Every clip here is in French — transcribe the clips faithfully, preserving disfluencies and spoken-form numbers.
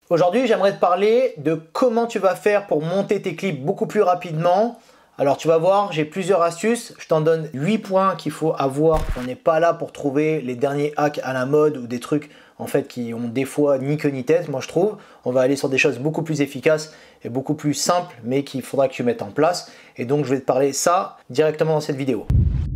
Aujourd'hui, j'aimerais te parler de comment tu vas faire pour monter tes clips beaucoup plus rapidement. Alors tu vas voir, j'ai plusieurs astuces, je t'en donne huit points qu'il faut avoir. On n'est pas là pour trouver les derniers hacks à la mode ou des trucs en fait qui ont des fois ni queue ni tête, moi je trouve. On va aller sur des choses beaucoup plus efficaces et beaucoup plus simples, mais qu'il faudra que tu mettes en place. Et donc je vais te parler ça directement dans cette vidéo.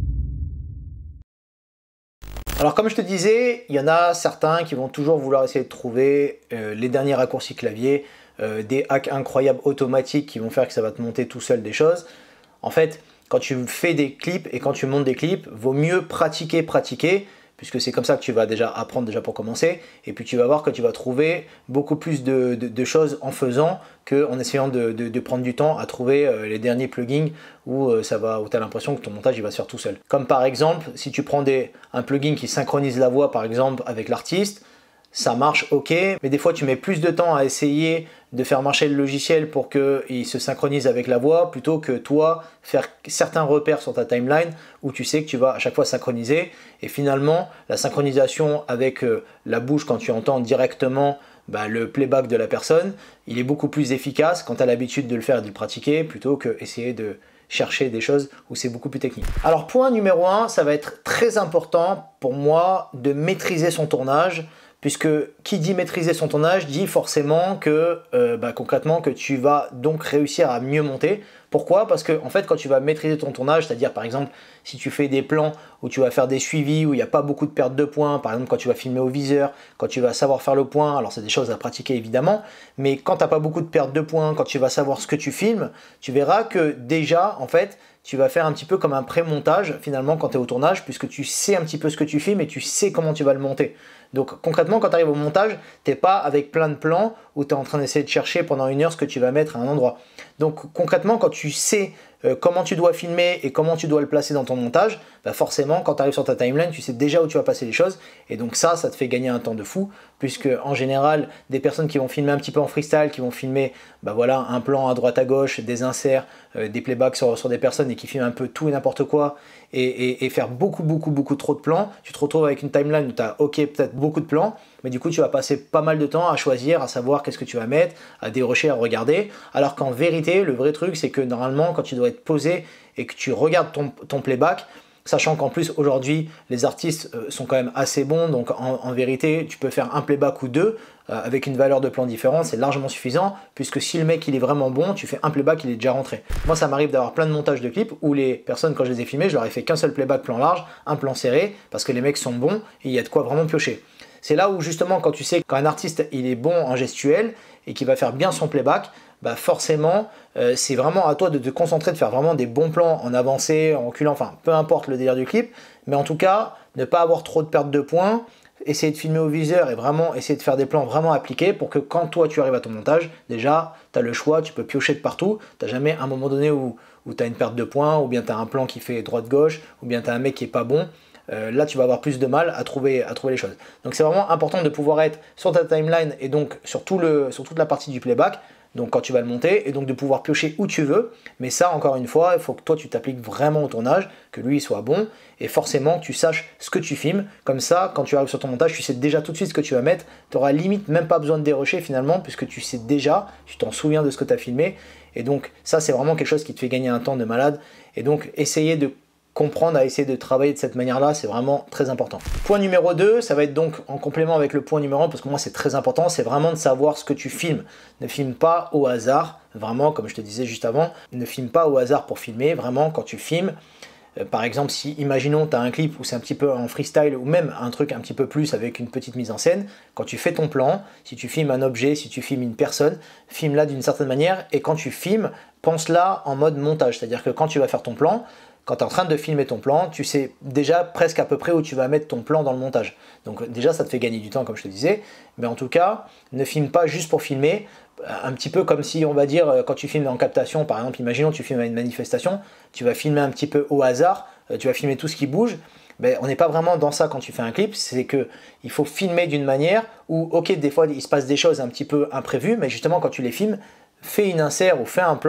Alors comme je te disais, il y en a certains qui vont toujours vouloir essayer de trouver euh, les derniers raccourcis clavier, euh, des hacks incroyables automatiques qui vont faire que ça va te monter tout seul des choses. En fait, quand tu fais des clips et quand tu montes des clips, vaut mieux pratiquer, pratiquer, puisque c'est comme ça que tu vas déjà apprendre déjà pour commencer. Et puis tu vas voir que tu vas trouver beaucoup plus de, de, de choses en faisant qu'en essayant de, de, de prendre du temps à trouver euh, les derniers plugins où, euh, ça va, où tu as l'impression que ton montage il va se faire tout seul. Comme par exemple, si tu prends des, un plugin qui synchronise la voix par exemple avec l'artiste, ça marche ok, mais des fois tu mets plus de temps à essayer de faire marcher le logiciel pour qu'il se synchronise avec la voix plutôt que toi faire certains repères sur ta timeline où tu sais que tu vas à chaque fois synchroniser et finalement la synchronisation avec la bouche quand tu entends directement bah, le playback de la personne, il est beaucoup plus efficace quand tu as l'habitude de le faire et de le pratiquer plutôt que essayer de chercher des choses où c'est beaucoup plus technique. Alors point numéro un, ça va être très important pour moi de maîtriser son tournage. Puisque qui dit maîtriser son tournage dit forcément que euh, bah, concrètement que tu vas donc réussir à mieux monter. Pourquoi? Parce que en fait quand tu vas maîtriser ton tournage, c'est-à-dire par exemple si tu fais des plans où tu vas faire des suivis, où il n'y a pas beaucoup de perte de points, par exemple quand tu vas filmer au viseur, quand tu vas savoir faire le point, alors c'est des choses à pratiquer évidemment, mais quand tu n'as pas beaucoup de perte de points, quand tu vas savoir ce que tu filmes, tu verras que déjà en fait tu vas faire un petit peu comme un pré-montage finalement quand tu es au tournage, puisque tu sais un petit peu ce que tu filmes et tu sais comment tu vas le monter. Donc concrètement, quand tu arrives au montage, tu n'es pas avec plein de plans où tu es en train d'essayer de chercher pendant une heure ce que tu vas mettre à un endroit. Donc concrètement, quand tu sais euh, comment tu dois filmer et comment tu dois le placer dans ton montage, bah forcément, quand tu arrives sur ta timeline, tu sais déjà où tu vas passer les choses. Et donc ça, ça te fait gagner un temps de fou, puisque en général, des personnes qui vont filmer un petit peu en freestyle, qui vont filmer bah voilà, un plan à droite à gauche, des inserts, euh, des playbacks sur, sur des personnes et qui filment un peu tout et n'importe quoi, et, et, et faire beaucoup, beaucoup, beaucoup trop de plans, tu te retrouves avec une timeline où tu as ok, peut-être beaucoup de plans, mais du coup, tu vas passer pas mal de temps à choisir, à savoir qu'est-ce que tu vas mettre, à dérocher, à regarder, alors qu'en vérité, le vrai truc, c'est que normalement, quand tu dois être posé et que tu regardes ton, ton playback, sachant qu'en plus aujourd'hui les artistes euh, sont quand même assez bons, donc en, en vérité tu peux faire un playback ou deux euh, avec une valeur de plan différente, c'est largement suffisant, puisque si le mec il est vraiment bon, tu fais un playback, il est déjà rentré. Moi ça m'arrive d'avoir plein de montages de clips où les personnes, quand je les ai filmés, je leur ai fait qu'un seul playback plan large, un plan serré, parce que les mecs sont bons et il y a de quoi vraiment piocher. C'est là où justement quand tu sais qu'un artiste il est bon en gestuel et qu'il va faire bien son playback, bah forcément euh, c'est vraiment à toi de te concentrer, de faire vraiment des bons plans en avancé, en reculant, enfin peu importe le délire du clip, mais en tout cas ne pas avoir trop de perte de points, essayer de filmer au viseur et vraiment essayer de faire des plans vraiment appliqués pour que quand toi tu arrives à ton montage, déjà tu as le choix, tu peux piocher de partout, tu n'as jamais un moment donné où, où tu as une perte de points, ou bien tu as un plan qui fait droite-gauche, ou bien tu as un mec qui est pas bon. Euh, là tu vas avoir plus de mal à trouver, à trouver les choses. Donc c'est vraiment important de pouvoir être sur ta timeline et donc sur, tout le, sur toute la partie du playback, donc quand tu vas le monter, et donc de pouvoir piocher où tu veux. Mais ça, encore une fois, il faut que toi tu t'appliques vraiment au tournage, que lui il soit bon, et forcément que tu saches ce que tu filmes. Comme ça, quand tu arrives sur ton montage, tu sais déjà tout de suite ce que tu vas mettre. Tu n'auras limite même pas besoin de dérocher finalement, puisque tu sais déjà, tu t'en souviens de ce que tu as filmé. Et donc ça, c'est vraiment quelque chose qui te fait gagner un temps de malade. Et donc essayer de comprendre, à essayer de travailler de cette manière-là, c'est vraiment très important. Point numéro deux, ça va être donc en complément avec le point numéro un, parce que moi c'est très important, c'est vraiment de savoir ce que tu filmes. Ne filme pas au hasard, vraiment, comme je te disais juste avant, ne filme pas au hasard pour filmer, vraiment, quand tu filmes, euh, par exemple, si, imaginons, tu as un clip où c'est un petit peu en freestyle, ou même un truc un petit peu plus avec une petite mise en scène, quand tu fais ton plan, si tu filmes un objet, si tu filmes une personne, filme-la d'une certaine manière, et quand tu filmes, pense-la en mode montage, c'est-à-dire que quand tu vas faire ton plan, quand tu es en train de filmer ton plan, tu sais déjà presque à peu près où tu vas mettre ton plan dans le montage. Donc déjà, ça te fait gagner du temps, comme je te disais. Mais en tout cas, ne filme pas juste pour filmer. Un petit peu comme si, on va dire, quand tu filmes en captation, par exemple, imaginons tu filmes à une manifestation, tu vas filmer un petit peu au hasard, tu vas filmer tout ce qui bouge. Ben, on n'est pas vraiment dans ça quand tu fais un clip, c'est qu'il faut filmer d'une manière où, ok, des fois, il se passe des choses un petit peu imprévues, mais justement, quand tu les filmes, fais une insert ou fais un plan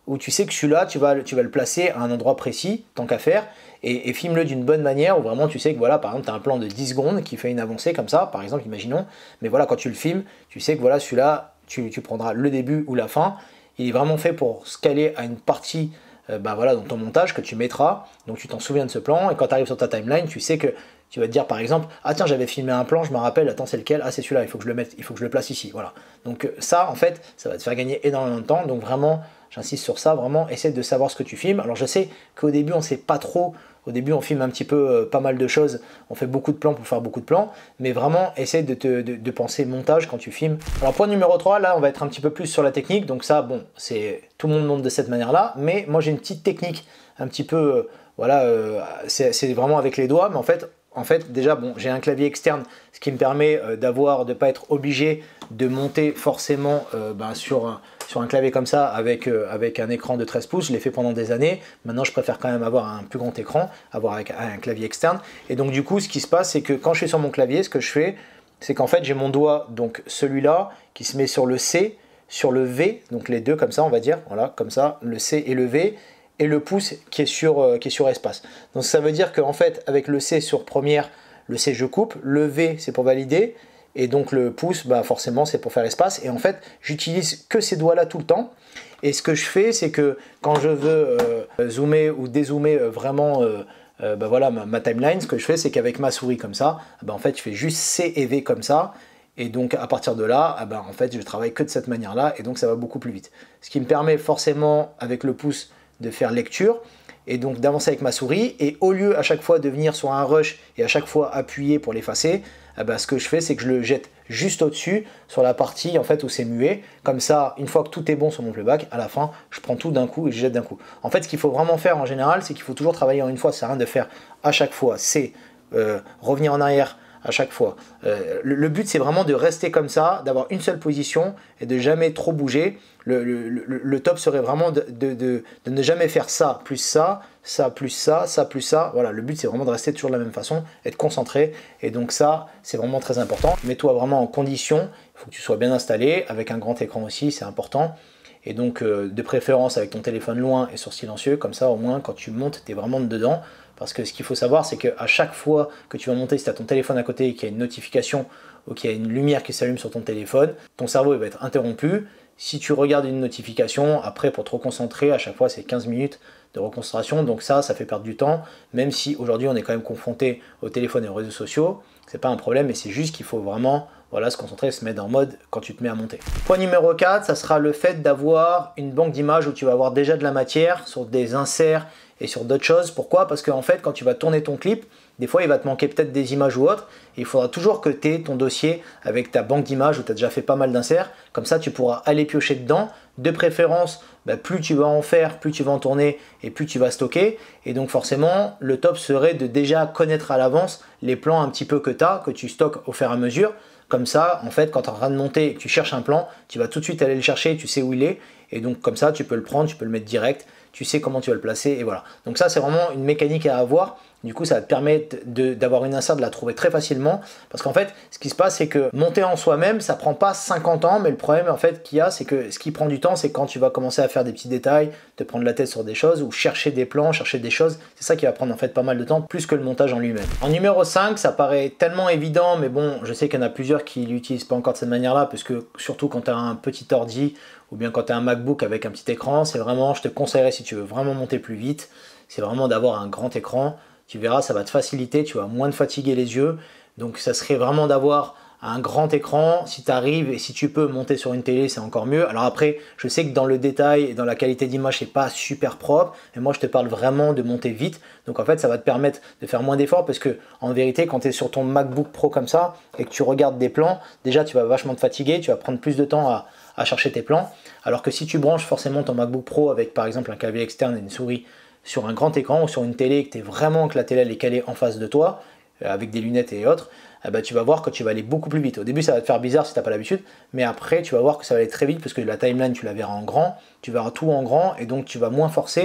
où tu sais que celui-là, tu vas, tu vas le placer à un endroit précis, tant qu'à faire, et, et filme-le d'une bonne manière, où vraiment tu sais que voilà, par exemple, tu as un plan de dix secondes qui fait une avancée comme ça, par exemple, imaginons, mais voilà, quand tu le filmes, tu sais que voilà, celui-là, tu, tu prendras le début ou la fin, il est vraiment fait pour se caler à une partie euh, bah voilà, dans ton montage que tu mettras, donc tu t'en souviens de ce plan, et quand tu arrives sur ta timeline, tu sais que tu vas te dire par exemple, ah tiens j'avais filmé un plan, je me rappelle, attends c'est lequel, ah c'est celui-là, il faut que je le mette, il faut que je le place ici, voilà. Donc ça en fait, ça va te faire gagner énormément de temps, donc vraiment, j'insiste sur ça, vraiment essaie de savoir ce que tu filmes. Alors je sais qu'au début on sait pas trop, au début on filme un petit peu euh, pas mal de choses, on fait beaucoup de plans pour faire beaucoup de plans, mais vraiment essaie de, te, de, de penser montage quand tu filmes. Alors point numéro trois, là on va être un petit peu plus sur la technique, donc ça bon, c'est tout le monde monte de cette manière-là, mais moi j'ai une petite technique un petit peu, euh, voilà, euh, c'est vraiment avec les doigts, mais en fait, En fait, déjà, bon, j'ai un clavier externe, ce qui me permet euh, d'avoir, de ne pas être obligé de monter forcément euh, ben, sur, un, sur un clavier comme ça avec, euh, avec un écran de treize pouces. Je l'ai fait pendant des années. Maintenant, je préfère quand même avoir un plus grand écran, avoir avec un clavier externe. Et donc, du coup, ce qui se passe, c'est que quand je suis sur mon clavier, ce que je fais, c'est qu'en fait, j'ai mon doigt, donc celui-là, qui se met sur le C, sur le V, donc les deux comme ça, on va dire, voilà, comme ça, le C et le V, et le pouce qui est sur, euh, qui est sur espace. Donc ça veut dire qu'en fait, avec le C sur première, le C je coupe, le V c'est pour valider, et donc le pouce, bah forcément c'est pour faire espace. Et en fait, j'utilise que ces doigts-là tout le temps. Et ce que je fais, c'est que quand je veux euh, zoomer ou dézoomer euh, vraiment euh, euh, bah voilà, ma, ma timeline, ce que je fais, c'est qu'avec ma souris comme ça, bah en fait, je fais juste C et V comme ça. Et donc à partir de là, ah ben, en fait, je travaille que de cette manière-là, et donc ça va beaucoup plus vite. Ce qui me permet forcément, avec le pouce, de faire lecture et donc d'avancer avec ma souris, et au lieu à chaque fois de venir sur un rush et à chaque fois appuyer pour l'effacer, eh ben, ce que je fais c'est que je le jette juste au-dessus sur la partie en fait où c'est muet, comme ça une fois que tout est bon sur mon playback, à la fin je prends tout d'un coup et je jette d'un coup. En fait ce qu'il faut vraiment faire en général, c'est qu'il faut toujours travailler en une fois, ça sert à rien de faire à chaque fois, c'est euh, revenir en arrière à chaque fois. Euh, le, le but c'est vraiment de rester comme ça, d'avoir une seule position et de jamais trop bouger. Le, le, le, le top serait vraiment de, de, de, de ne jamais faire ça, plus ça, ça, plus ça, ça, plus ça. Voilà, le but c'est vraiment de rester toujours de la même façon, être concentré. Et donc ça, c'est vraiment très important. Mets-toi vraiment en condition, il faut que tu sois bien installé, avec un grand écran aussi, c'est important. Et donc euh, de préférence avec ton téléphone loin et sur silencieux, comme ça au moins quand tu montes, tu es vraiment dedans. Parce que ce qu'il faut savoir, c'est qu'à chaque fois que tu vas monter, si tu as ton téléphone à côté et qu'il y a une notification ou qu'il y a une lumière qui s'allume sur ton téléphone, ton cerveau il va être interrompu. Si tu regardes une notification, après pour te reconcentrer, à chaque fois c'est quinze minutes de reconcentration, donc ça, ça fait perdre du temps, même si aujourd'hui on est quand même confronté au téléphone et aux réseaux sociaux, c'est pas un problème, mais c'est juste qu'il faut vraiment voilà, se concentrer, se mettre en mode quand tu te mets à monter. Point numéro quatre, ça sera le fait d'avoir une banque d'images où tu vas avoir déjà de la matière sur des inserts et sur d'autres choses. Pourquoi? Parce qu'en fait, quand tu vas tourner ton clip, des fois, il va te manquer peut-être des images ou autres. Et il faudra toujours que tu aies ton dossier avec ta banque d'images où tu as déjà fait pas mal d'inserts. Comme ça, tu pourras aller piocher dedans. De préférence, bah, plus tu vas en faire, plus tu vas en tourner et plus tu vas stocker. Et donc forcément, le top serait de déjà connaître à l'avance les plans un petit peu que tu as, que tu stockes au fur et à mesure. Comme ça, en fait, quand tu es en train de monter et que tu cherches un plan, tu vas tout de suite aller le chercher, tu sais où il est. Et donc comme ça, tu peux le prendre, tu peux le mettre direct. Tu sais comment tu vas le placer et voilà. Donc ça, c'est vraiment une mécanique à avoir. Du coup, ça va te permettre d'avoir une insert, de la trouver très facilement. Parce qu'en fait, ce qui se passe, c'est que monter en soi-même, ça prend pas cinquante ans. Mais le problème, en fait, qu'il y a, c'est que ce qui prend du temps, c'est quand tu vas commencer à faire des petits détails, te prendre la tête sur des choses ou chercher des plans, chercher des choses. C'est ça qui va prendre en fait pas mal de temps, plus que le montage en lui-même. En numéro cinq, ça paraît tellement évident, mais bon, je sais qu'il y en a plusieurs qui l'utilisent pas encore de cette manière-là, parce que surtout quand tu as un petit ordi ou bien quand tu as un MacBook avec un petit écran, c'est vraiment, je te conseillerais si tu veux vraiment monter plus vite, c'est vraiment d'avoir un grand écran. Tu verras, ça va te faciliter, tu vas moins te fatiguer les yeux. Donc ça serait vraiment d'avoir un grand écran. Si tu arrives et si tu peux monter sur une télé, c'est encore mieux. Alors après, je sais que dans le détail et dans la qualité d'image, c'est pas super propre. Mais moi, je te parle vraiment de monter vite. Donc en fait, ça va te permettre de faire moins d'efforts parce que en vérité, quand tu es sur ton MacBook Pro comme ça et que tu regardes des plans, déjà, tu vas vachement te fatiguer. Tu vas prendre plus de temps à, à chercher tes plans. Alors que si tu branches forcément ton MacBook Pro avec par exemple un clavier externe et une souris sur un grand écran ou sur une télé et que tu es vraiment que la télé elle est calée en face de toi, euh, avec des lunettes et autres, eh ben, tu vas voir que tu vas aller beaucoup plus vite. Au début, ça va te faire bizarre si tu n'as pas l'habitude, mais après, tu vas voir que ça va aller très vite parce que la timeline, tu la verras en grand, tu verras tout en grand et donc tu vas moins forcer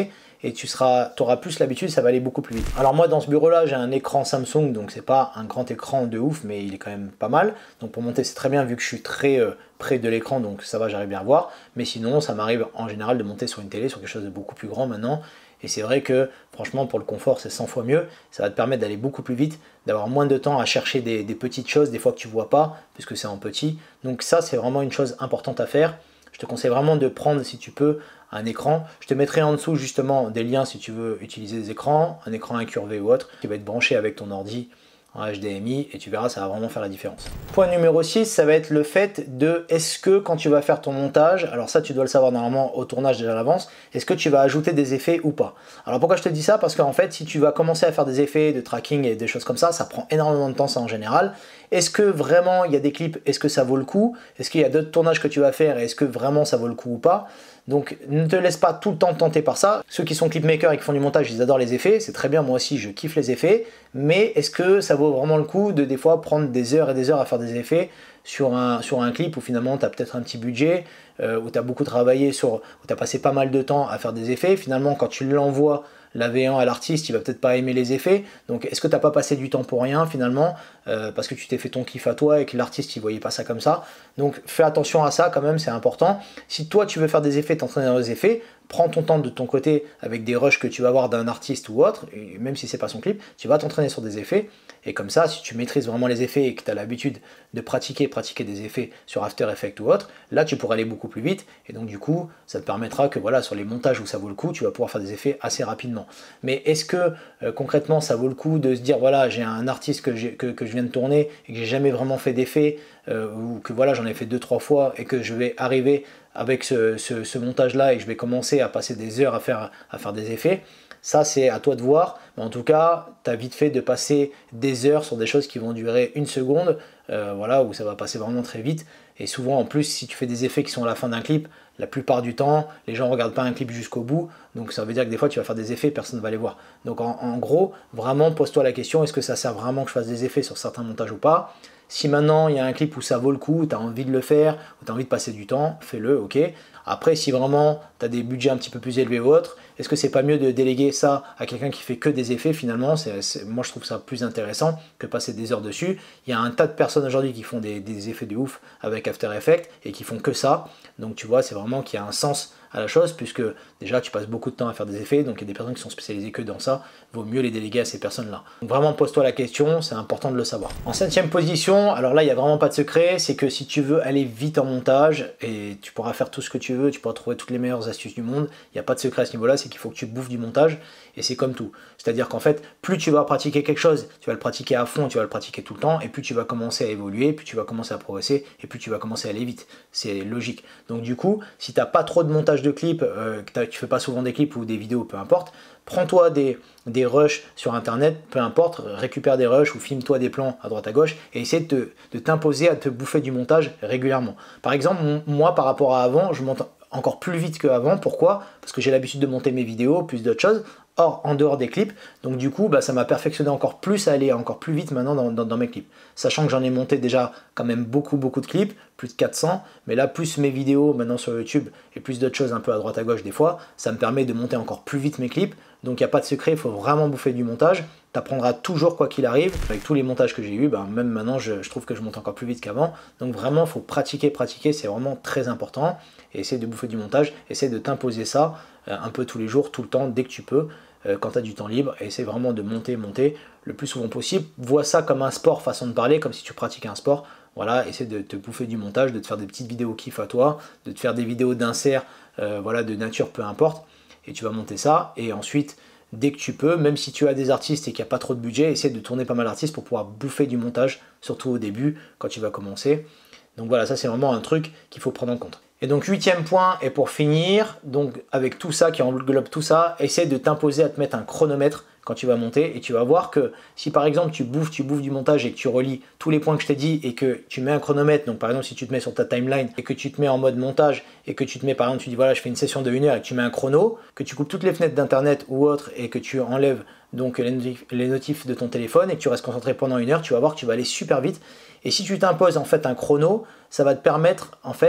et tu seras, auras plus l'habitude, ça va aller beaucoup plus vite. Alors moi dans ce bureau là j'ai un écran Samsung, donc c'est pas un grand écran de ouf, mais il est quand même pas mal. Donc pour monter c'est très bien vu que je suis très euh, près de l'écran, donc ça va, j'arrive bien à voir. Mais sinon ça m'arrive en général de monter sur une télé, sur quelque chose de beaucoup plus grand maintenant. Et c'est vrai que franchement pour le confort c'est cent fois mieux, ça va te permettre d'aller beaucoup plus vite, d'avoir moins de temps à chercher des, des petites choses, des fois que tu vois pas, puisque c'est en petit. Donc ça c'est vraiment une chose importante à faire. Je te conseille vraiment de prendre si tu peux un écran. Je te mettrai en dessous justement des liens si tu veux utiliser des écrans, un écran incurvé ou autre, qui va être branché avec ton ordi en H D M I et tu verras, ça va vraiment faire la différence. Point numéro six, ça va être le fait de est-ce que quand tu vas faire ton montage, alors ça tu dois le savoir normalement au tournage déjà à l'avance, est-ce que tu vas ajouter des effets ou pas? Alors pourquoi je te dis ça? Parce qu'en fait si tu vas commencer à faire des effets de tracking et des choses comme ça, ça prend énormément de temps ça en général. Est-ce que vraiment il y a des clips, est-ce que ça vaut le coup? Est-ce qu'il y a d'autres tournages que tu vas faire et est-ce que vraiment ça vaut le coup ou pas? Donc ne te laisse pas tout le temps tenter par ça. Ceux qui sont clipmakers et qui font du montage, ils adorent les effets, c'est très bien, moi aussi je kiffe les effets, mais est-ce que ça vaut vraiment le coup de des fois prendre des heures et des heures à faire des effets sur un, sur un clip où finalement tu as peut-être un petit budget, euh, où tu as beaucoup travaillé, sur, où tu as passé pas mal de temps à faire des effets, finalement quand tu l'envoies la V un à l'artiste, il va peut-être pas aimer les effets, donc est-ce que tu n'as pas passé du temps pour rien finalement, euh, parce que tu t'es fait ton kiff à toi et que l'artiste il voyait pas ça comme ça. Donc fais attention à ça quand même, c'est important. Si toi tu veux faire des effets, t'entraîner dans les effets, prends ton temps de ton côté avec des rushs que tu vas avoir d'un artiste ou autre, et même si c'est pas son clip, tu vas t'entraîner sur des effets, et comme ça, si tu maîtrises vraiment les effets et que tu as l'habitude de pratiquer, pratiquer des effets sur After Effects ou autre, là tu pourras aller beaucoup plus vite, et donc du coup, ça te permettra que voilà, sur les montages où ça vaut le coup, tu vas pouvoir faire des effets assez rapidement. Mais est-ce que euh, concrètement ça vaut le coup de se dire voilà, j'ai un artiste que, que, que je viens de tourner et que j'ai jamais vraiment fait d'effets, euh, ou que voilà, j'en ai fait deux trois fois et que je vais arriver avec ce, ce, ce montage là et que je vais commencer à passer des heures à faire, à faire des effets? Ça, c'est à toi de voir. Mais en tout cas, tu as vite fait de passer des heures sur des choses qui vont durer une seconde, euh, voilà, où ça va passer vraiment très vite. Et souvent, en plus, si tu fais des effets qui sont à la fin d'un clip, la plupart du temps, les gens ne regardent pas un clip jusqu'au bout. Donc ça veut dire que des fois, tu vas faire des effets, personne ne va les voir. Donc en, en gros, vraiment, pose-toi la question, est-ce que ça sert vraiment que je fasse des effets sur certains montages ou pas? Si maintenant, il y a un clip où ça vaut le coup, tu as envie de le faire, ou tu as envie de passer du temps, fais-le, ok. Après, si vraiment tu as des budgets un petit peu plus élevés ou autres, est-ce que c'est pas mieux de déléguer ça à quelqu'un qui fait que des effets finalement? c'est, c'est, Moi je trouve ça plus intéressant que passer des heures dessus. Il y a un tas de personnes aujourd'hui qui font des, des effets de ouf avec After Effects et qui font que ça. Donc tu vois, c'est vraiment qu'il y a un sens à la chose, puisque déjà tu passes beaucoup de temps à faire des effets, donc il y a des personnes qui sont spécialisées que dans ça, vaut mieux les déléguer à ces personnes-là. Donc vraiment pose-toi la question, c'est important de le savoir. En septième position, alors là il n'y a vraiment pas de secret, c'est que si tu veux aller vite en montage, et tu pourras faire tout ce que tu veux, tu pourras trouver toutes les meilleures astuces du monde, il n'y a pas de secret à ce niveau-là, c'est qu'il faut que tu bouffes du montage, et c'est comme tout. C'est-à-dire qu'en fait, plus tu vas pratiquer quelque chose, tu vas le pratiquer à fond, tu vas le pratiquer tout le temps, et plus tu vas commencer à évoluer, plus tu vas commencer à progresser, et plus tu vas commencer à aller vite. C'est logique. Donc du coup, si tu n'as pas trop de montage de clips, euh, que tu fais pas souvent des clips ou des vidéos, peu importe, prends-toi des, des rushs sur internet, peu importe, récupère des rushs ou filme-toi des plans à droite à gauche et essaie de, de t'imposer à te bouffer du montage régulièrement. Par exemple, moi par rapport à avant, je monte encore plus vite qu'avant. Pourquoi? Parce que j'ai l'habitude de monter mes vidéos, plus d'autres choses. Or, en dehors des clips, donc du coup, bah, ça m'a perfectionné encore plus à aller encore plus vite maintenant dans, dans, dans mes clips. Sachant que j'en ai monté déjà quand même beaucoup, beaucoup de clips, plus de quatre cents, mais là, plus mes vidéos maintenant sur YouTube et plus d'autres choses un peu à droite à gauche des fois, ça me permet de monter encore plus vite mes clips. Donc il n'y a pas de secret, il faut vraiment bouffer du montage. Tu apprendras toujours quoi qu'il arrive. Avec tous les montages que j'ai eu, bah, même maintenant, je, je trouve que je monte encore plus vite qu'avant. Donc vraiment, il faut pratiquer, pratiquer, c'est vraiment très important. Et essayer de bouffer du montage, essayer de t'imposer ça euh, un peu tous les jours, tout le temps, dès que tu peux. Quand tu as du temps libre, et essaie vraiment de monter, monter le plus souvent possible. Vois ça comme un sport, façon de parler, comme si tu pratiquais un sport. Voilà, essaie de te bouffer du montage, de te faire des petites vidéos kiff à toi, de te faire des vidéos d'insert, euh, voilà, de nature, peu importe. Et tu vas monter ça, et ensuite, dès que tu peux, même si tu as des artistes et qu'il n'y a pas trop de budget, essaie de tourner pas mal d'artistes pour pouvoir bouffer du montage, surtout au début, quand tu vas commencer. Donc voilà, ça c'est vraiment un truc qu'il faut prendre en compte. Et donc huitième point, et pour finir, donc avec tout ça qui englobe tout ça, essaie de t'imposer à te mettre un chronomètre quand tu vas monter, et tu vas voir que si par exemple tu bouffes, tu bouffes du montage et que tu relis tous les points que je t'ai dit et que tu mets un chronomètre, donc par exemple si tu te mets sur ta timeline et que tu te mets en mode montage et que tu te mets par exemple, tu dis voilà je fais une session de une heure et que tu mets un chrono, que tu coupes toutes les fenêtres d'internet ou autres et que tu enlèves donc les notifs, les notifs de ton téléphone et que tu restes concentré pendant une heure, tu vas voir que tu vas aller super vite. Et si tu t'imposes en fait un chrono, ça va te permettre en fait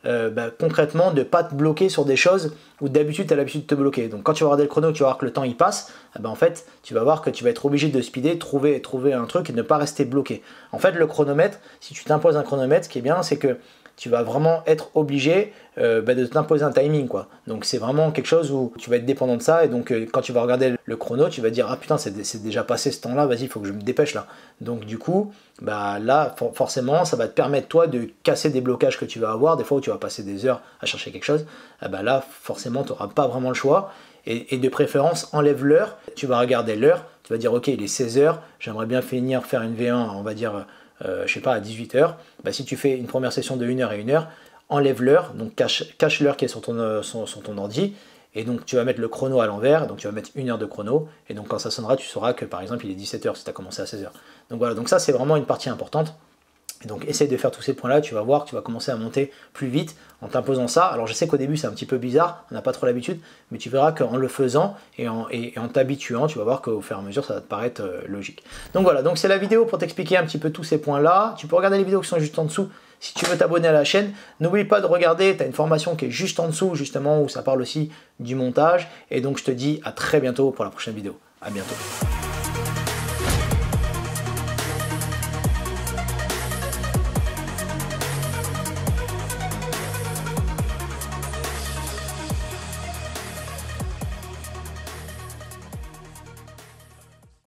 euh, bah, concrètement de ne pas te bloquer sur des choses où d'habitude tu as l'habitude de te bloquer. Donc quand tu vas regarder le chrono, tu vas voir que le temps il passe, eh ben, en fait tu vas voir que tu vas être obligé de speeder, trouver, trouver un truc et ne pas rester bloqué. En fait le chronomètre, si tu t'imposes un chronomètre, ce qui est bien c'est que tu vas vraiment être obligé euh, bah, de t'imposer un timing, quoi. Donc c'est vraiment quelque chose où tu vas être dépendant de ça, et donc euh, quand tu vas regarder le chrono, tu vas dire ah putain c'est déjà passé ce temps-là, vas-y il faut que je me dépêche là. Donc du coup, bah là for forcément ça va te permettre toi de casser des blocages que tu vas avoir, des fois où tu vas passer des heures à chercher quelque chose, ah bah là forcément tu n'auras pas vraiment le choix, et, et de préférence enlève l'heure, tu vas regarder l'heure, tu vas dire ok il est seize heures, j'aimerais bien finir faire une V un, on va dire Euh, je sais pas, à dix-huit heures, bah, si tu fais une première session de une heure et une heure, enlève l'heure, donc cache, cache l'heure qui est sur ton, euh, sur, sur ton ordi, et donc tu vas mettre le chrono à l'envers, donc tu vas mettre une heure de chrono, et donc quand ça sonnera, tu sauras que par exemple il est dix-sept heures si tu as commencé à seize heures. Donc voilà, donc ça c'est vraiment une partie importante. Et donc essaye de faire tous ces points-là, tu vas voir que tu vas commencer à monter plus vite en t'imposant ça. Alors je sais qu'au début c'est un petit peu bizarre, on n'a pas trop l'habitude, mais tu verras qu'en le faisant et en et, et en t'habituant, tu vas voir qu'au fur et à mesure ça va te paraître euh, logique. Donc voilà, donc c'est la vidéo pour t'expliquer un petit peu tous ces points-là. Tu peux regarder les vidéos qui sont juste en dessous si tu veux t'abonner à la chaîne. N'oublie pas de regarder, tu as une formation qui est juste en dessous justement où ça parle aussi du montage. Et donc je te dis à très bientôt pour la prochaine vidéo. À bientôt.